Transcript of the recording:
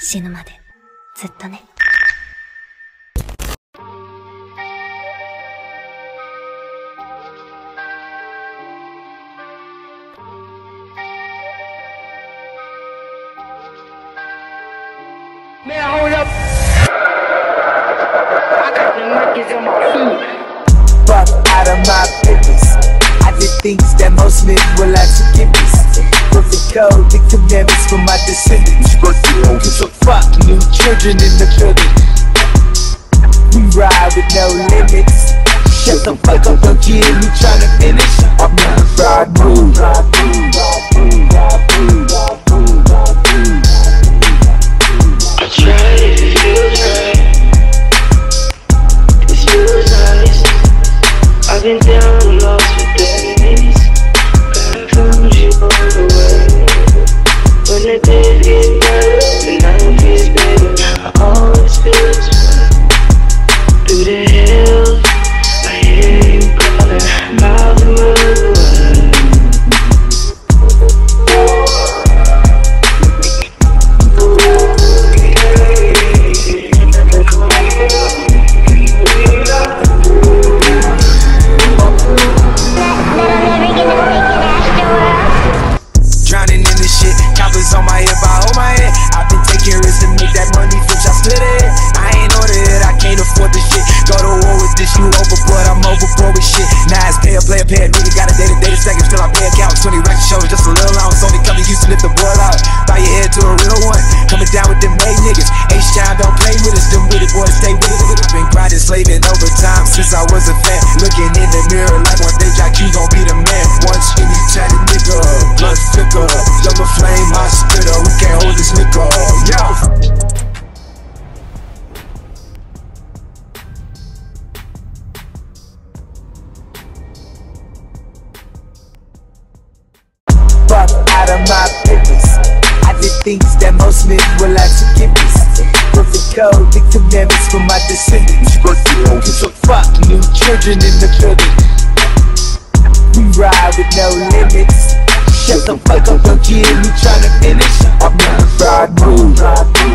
死ぬまでずっとね。 Man, hold up. I got the monkeys on my feet. Fuck out of my business. I did things that most men will like to give me. Perfect code, the commandments for my descendants. So fuck new children in the building. We ride with no limits. Shut the fuck up, don't you hear me tryna finish? I'm in the ride mood. I tried it, it feels right. This feels nice. I've been down and lost for days, but I found you all the way. When the days get better, the night gets better, I always feel this way. Through the hills, I hear you calling, miles and miles away. Drowning in this shit, coppers on my hip, I hold my head. I've been taking risks to make that money, bitch, I split it. I ain't order it, I can't afford this shit. Go to war with this, you overboard, I'm overboard with shit. Now it's pay a player, nigga got a day-to-day second, still I pay accounts. 20 record shows, just a little allowance, only come to Houston if the boil out. Bow your head to a real one, coming down with them made niggas. H-Town don't play with us, them with it boys stay with it. I've been grinding, slaving overtime since I was a fat. Looking in the mirror like one day Jack, you gon' be the man. One skinny chatty nigga, blood flicker, yellow flame, hot spitter, we can't hold this liquor, yo. Fuck out of my business. I did things that most men will like to give me. Perfect code, the commandments for my descendants. So fuck new children in the building. We ride with no limits. Shut the fuck up, don't you hear me tryna finish? I'm in the ride mood.